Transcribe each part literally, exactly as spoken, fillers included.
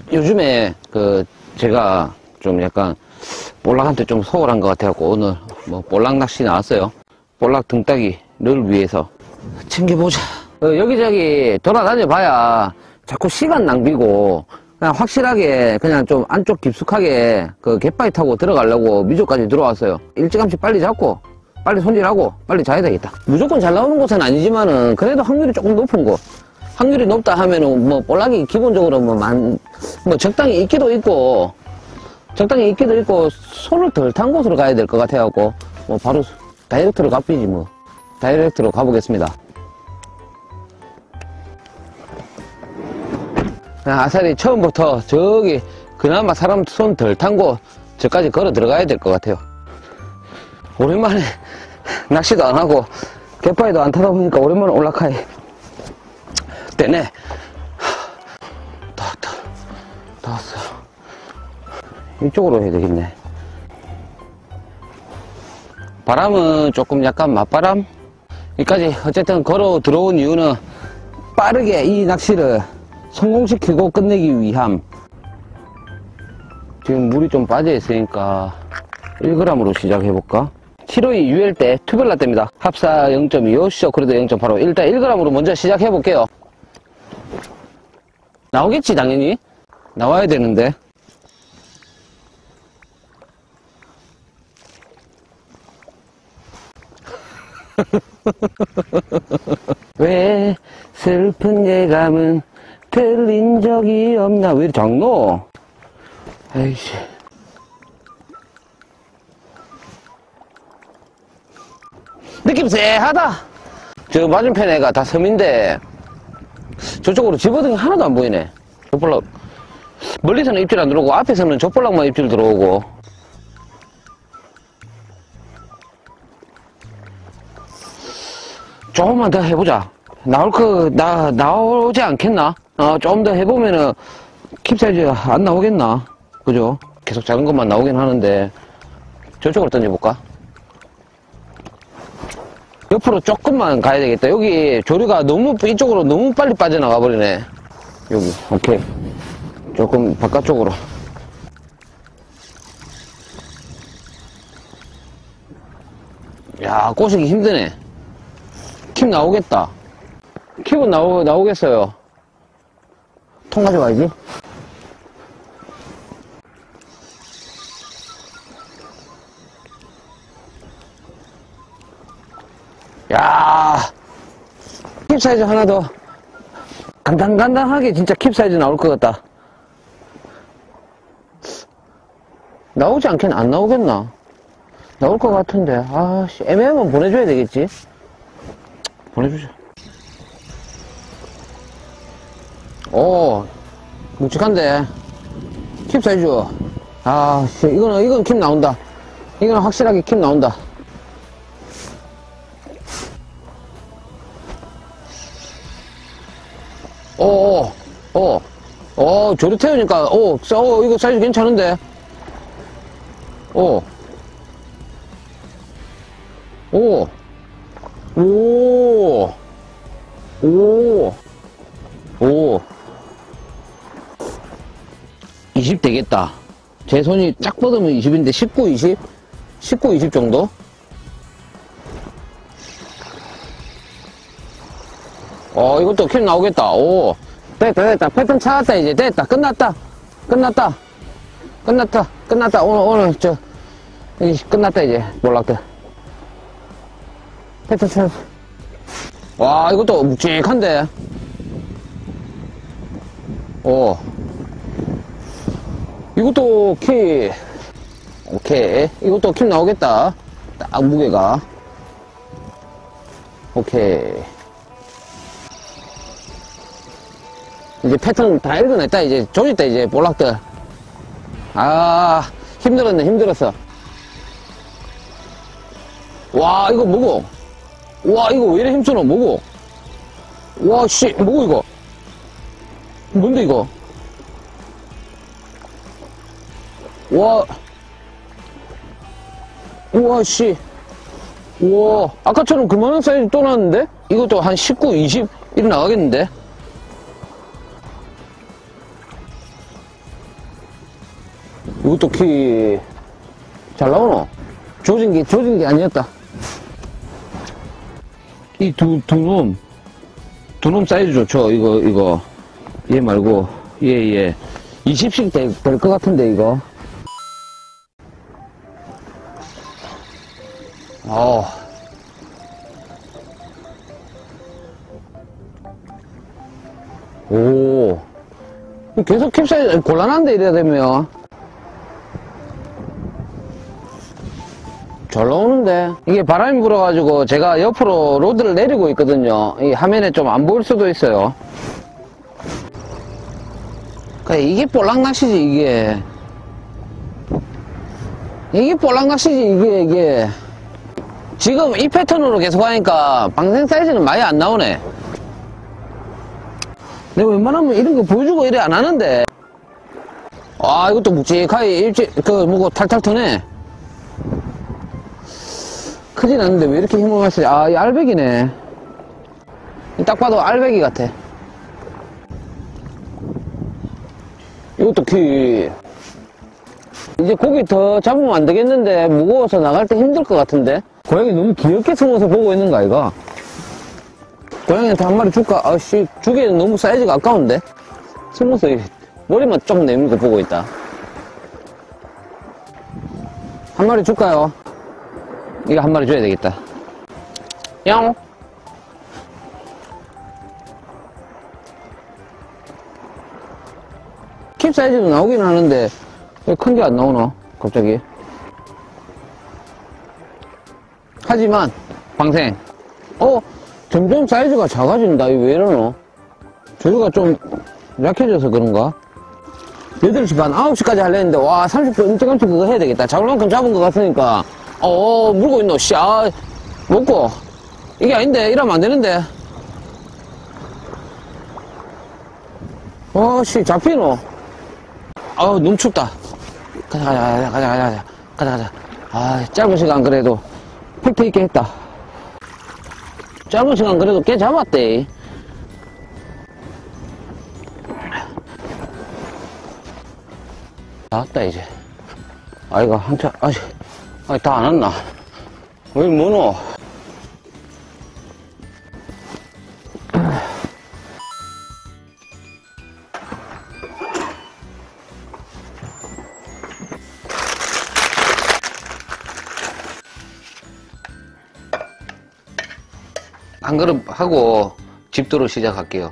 요즘에 그 제가 좀 약간 볼락한테 좀 소홀한 것 같아갖고 오늘 뭐 볼락 낚시 나왔어요. 볼락 등따기를 위해서 챙겨보자. 어, 여기저기 돌아다녀 봐야 자꾸 시간 낭비고 그냥 확실하게 그냥 좀 안쪽 깊숙하게 그 갯바위 타고 들어가려고 미조까지 들어왔어요. 일찌감치 빨리 잡고 빨리 손질하고 빨리 자야 되겠다. 무조건 잘 나오는 곳은 아니지만은 그래도 확률이 조금 높은 곳. 확률이 높다 하면은 뭐 볼락이 기본적으로 뭐 만, 뭐 적당히 있기도 있고 적당히 있기도 있고 손을 덜 탄 곳으로 가야 될 것 같아갖고 뭐 바로 다이렉트로 가삐지 뭐. 다이렉트로 가보겠습니다. 그냥 아사리 처음부터 저기 그나마 사람 손 덜 탄 곳 저까지 걸어 들어가야 될 것 같아요. 오랜만에 낚시도 안 하고 갯바위도 안 타다 보니까 오랜만에 올라가야 되네. 다 왔다. 다 왔어. 이쪽으로 해야 되겠네. 바람은 조금 약간 맞바람? 여기까지 어쨌든 걸어 들어온 이유는 빠르게 이 낚시를 성공시키고 끝내기 위함. 지금 물이 좀 빠져 있으니까 일 그램으로 시작해볼까? 칠 호이 유엘 때 투별라 때입니다. 합사 영 점 이오, 쇼크레드 영 점 팔오. 일단 일 그램으로 먼저 시작해볼게요. 나오겠지 당연히. 나와야 되는데. 왜 슬픈 예감은 들린 적이 없나. 왜 이렇게 작노? 에이씨. 느낌 쎄하다. 저 맞은편 애가 다 섬인데 저쪽으로 집어등이 하나도 안 보이네. 족볼락 멀리서는 입질 안 들어오고 앞에서는 족볼락만 입질 들어오고. 조금만 더 해보자. 나올 거 나 나오지 않겠나? 어, 좀 더 해보면은 킵사이즈 안 나오겠나? 그죠? 계속 작은 것만 나오긴 하는데 저쪽으로 던져볼까? 옆으로 조금만 가야 되겠다. 여기 조류가 너무 이쪽으로 너무 빨리 빠져나가 버리네. 여기 오케이. 조금 바깥쪽으로. 야, 꼬시기 힘드네. 킵 나오겠다. 킵은 나오, 나오겠어요. 통 가져와야지. 야, 킵 사이즈 하나 더. 간단간단하게 진짜 킵 사이즈 나올 것 같다. 나오지 않겠나? 안 나오겠나? 나올 것 같은데. 아씨, 애매하면 보내줘야 되겠지? 보내주자. 오, 묵직한데. 킵 사이즈. 아, 씨, 이거는, 이건 킵 나온다. 이거는 확실하게 킵 나온다. 오, 오, 오, 오, 조류 태우니까, 오, 오, 이거 사이즈 괜찮은데? 오, 오, 오, 오, 오, 이십 되겠다. 제 손이 딱 뻗으면 이십인데, 십구, 이십? 십구, 이십 정도? 어, 이것도 킵 나오겠다. 오, 됐다, 됐다. 패턴 찾았다, 이제. 됐다. 끝났다. 끝났다. 끝났다. 끝났다. 오늘, 오늘, 저, 여기 끝났다, 이제. 몰락들. 패턴 찾았어. 와, 이것도 묵직한데. 오. 이것도 킵. 오케이. 이것도 킵 나오겠다. 딱 무게가. 오케이. 이제 패턴 다 읽어냈다. 이제 조졌다. 이제 볼락들. 아, 힘들었네. 힘들었어. 와, 이거 뭐고? 와, 이거 왜 이래 힘쓰노? 뭐고? 와, 씨, 뭐고 이거? 뭔데 이거? 와, 우와, 씨. 우와, 아까처럼 그만한 사이즈 또 나왔는데? 이것도 한 십구, 이십 이렇게 나가겠는데? 이것도 키 잘 나오노? 조진 게 조진 게 아니었다. 이 두 두 놈 두 놈 사이즈 좋죠. 이거 이거 얘 말고 얘 얘 이십씩 될 것 같은데 이거. 어. 오. 계속 캡사이즈 곤란한데 이래야 되면. 잘 나오는데. 이게 바람이 불어가지고 제가 옆으로 로드를 내리고 있거든요. 이 화면에 좀 안 보일 수도 있어요. 그래, 이게 볼락낚시지 이게. 이게 볼락낚시지 이게 이게. 지금 이 패턴으로 계속 하니까 방생 사이즈는 많이 안 나오네. 내가 웬만하면 이런 거 보여주고 이래 안 하는데. 아, 이것도 묵직하게 일찍 그 뭐고 탈탈 터네. 크진 않는데 왜 이렇게 힘을 많이 쓰지? 아, 이 알배기네. 딱 봐도 알배기 같아. 이것도 키. 이제 고기 더 잡으면 안 되겠는데 무거워서 나갈 때 힘들 것 같은데. 고양이 너무 귀엽게 숨어서 보고 있는 거 아이가? 고양이한테 한 마리 줄까? 아씨, 주기에는 너무 사이즈가 아까운데? 숨어서 머리만 좀 내밀고 보고 있다. 한 마리 줄까요? 이거 한 마리 줘야 되겠다. 양! 킵 사이즈도 나오긴 하는데 왜 큰 게 안 나오나? 갑자기. 하지만 방생. 어? 점점 사이즈가 작아진다. 이거 왜 이러노? 저기가 좀 약해져서 그런가? 여덟 시 반, 아홉 시까지 하려 했는데 와 삼십 분 일찌감치 그거 해야 되겠다. 잡을 만큼 잡은 것 같으니까 어 물고 있노. 씨, 아 먹고 이게 아닌데 이러면 안 되는데. 어씨 잡히노. 아우 너무 춥다. 가자 가자 가자 가자 가자 가자 가자. 아 짧은 시간 그래도 팩트 있게 했다. 짧은 시간 그래도 꽤 잡았대. 다 왔다 이제. 아이가 한참 아직 아니 다 안 왔나? 왜 뭐노? 한 그릇 하고 집도로 시작할게요.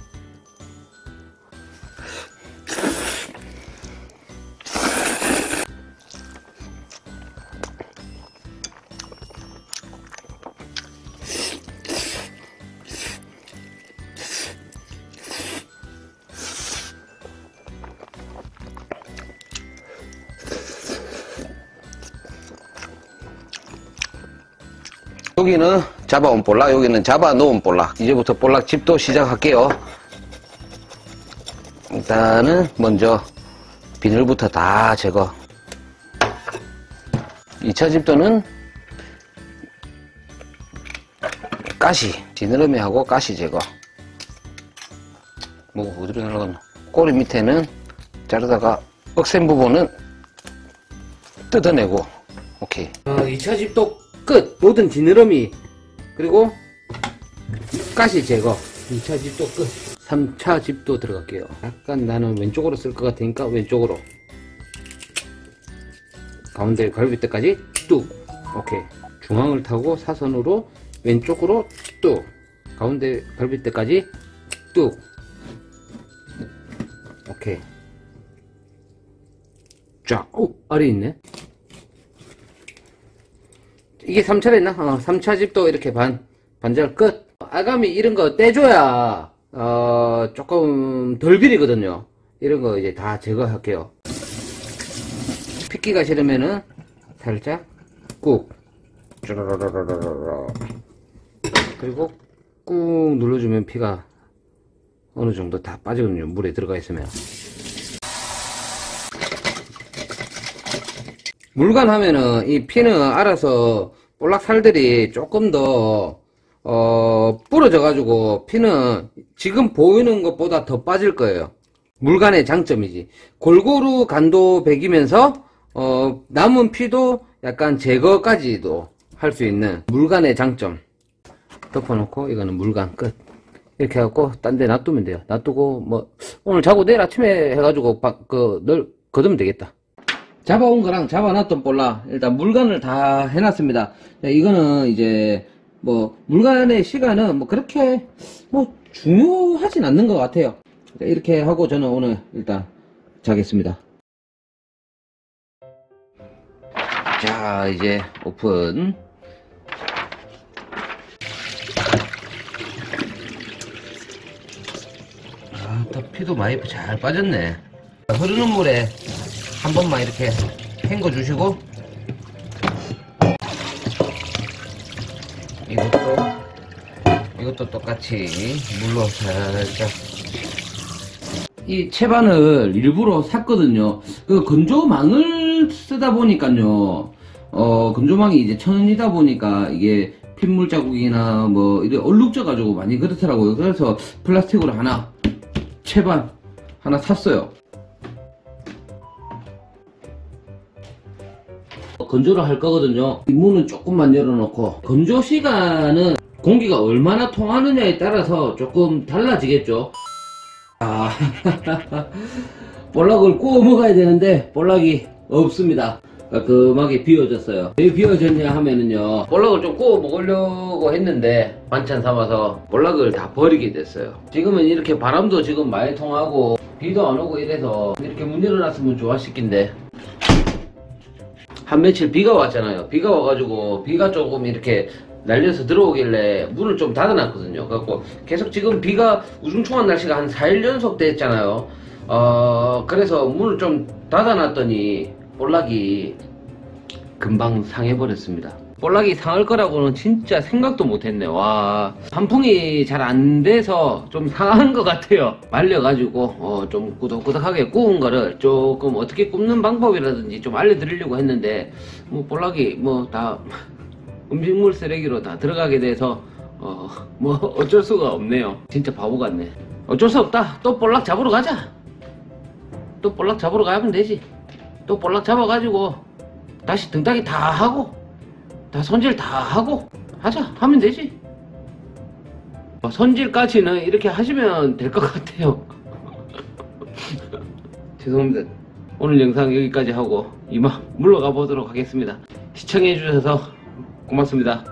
여기는 잡아온 볼락, 여기는 잡아놓은 볼락. 이제부터 볼락 집도 시작할게요. 일단은 먼저 비늘부터 다 제거. 이 차 집도는 가시, 지느러미하고 가시 제거. 뭐가 어디로 날아갔노? 꼬리 밑에는 자르다가 억센 부분은 뜯어내고. 오케이. 어, 이 차 집도 끝! 모든 지느러미 그리고 가시 제거. 이 차 집도 끝. 삼 차 집도 들어갈게요. 약간 나는 왼쪽으로 쓸 것 같으니까 왼쪽으로 가운데 갈비 때까지 뚝. 오케이. 중앙을 타고 사선으로 왼쪽으로 뚝. 가운데 갈비 때까지 뚝. 오케이. 쫙. 오! 알이 있네. 이게 삼 차랬나? 어, 삼 차 집도 이렇게 반, 반절 끝. 아가미 이런 거 떼줘야, 어, 조금 덜 비리거든요. 이런 거 이제 다 제거할게요. 핏기가 싫으면은 살짝 꾹. 그리고 꾹 눌러주면 피가 어느 정도 다 빠지거든요. 물에 들어가 있으면. 물간 하면은 이 피는 알아서 볼락 살들이 조금 더 어, 부러져 가지고 피는 지금 보이는 것보다 더 빠질 거예요. 물간의 장점이지. 골고루 간도 배기면서 어, 남은 피도 약간 제거까지도 할 수 있는 물간의 장점. 덮어놓고 이거는 물간 끝. 이렇게 해갖고 딴 데 놔두면 돼요. 놔두고 뭐 오늘 자고 내일 아침에 해가지고 그널 거두면 되겠다. 잡아온 거랑 잡아놨던 볼락 일단 물간을 다 해놨습니다. 이거는 이제 뭐 물간의 시간은 뭐 그렇게 뭐 중요하진 않는 것 같아요. 이렇게 하고 저는 오늘 일단 자겠습니다. 자, 이제 오픈. 아, 또 피도 많이 잘 빠졌네. 흐르는 물에 한 번만 이렇게 헹궈 주시고, 이것도 이것도 똑같이 물로 살짝. 이 채반을 일부러 샀거든요. 그 건조망을 쓰다 보니까요, 어 건조망이 이제 천이다 보니까 이게 핏물 자국이나 뭐 이래 얼룩져 가지고 많이 그렇더라고요. 그래서 플라스틱으로 하나 채반 하나 샀어요. 건조를 할 거거든요. 이 문은 조금만 열어놓고, 건조 시간은 공기가 얼마나 통하느냐에 따라서 조금 달라지겠죠. 아, 볼락을 구워 먹어야 되는데 볼락이 없습니다. 깔끔하게 비워졌어요. 왜 비워졌냐 하면은요, 볼락을 좀 구워 먹으려고 했는데 반찬 삼아서 볼락을 다 버리게 됐어요. 지금은 이렇게 바람도 지금 많이 통하고 비도 안 오고 이래서 이렇게 문 열어놨으면 좋았을 낀데, 한 며칠 비가 왔잖아요. 비가 와가지고 비가 조금 이렇게 날려서 들어오길래 문을 좀 닫아놨거든요. 그래갖고 계속 지금 비가 우중충한 날씨가 한 사 일 연속 됐잖아요. 어 그래서 문을 좀 닫아놨더니 볼락이 금방 상해버렸습니다. 볼락이 상할 거라고는 진짜 생각도 못했네. 와, 환풍이 잘 안 돼서 좀 상한 것 같아요. 말려가지고 어, 좀 꾸덕꾸덕하게 구운 거를 조금 어떻게 굽는 방법이라든지 좀 알려드리려고 했는데, 뭐 볼락이 뭐 다 음식물 쓰레기로 다 들어가게 돼서 어, 뭐 어쩔 수가 없네요. 진짜 바보 같네. 어쩔 수 없다. 또 볼락 잡으러 가자. 또 볼락 잡으러 가면 되지. 또 볼락 잡아가지고 다시 등따기 다 하고 다 손질 다 하고 하자 하면 되지. 손질까지는 이렇게 하시면 될 것 같아요. 죄송합니다. 오늘 영상 여기까지 하고 이만 물러가 보도록 하겠습니다. 시청해 주셔서 고맙습니다.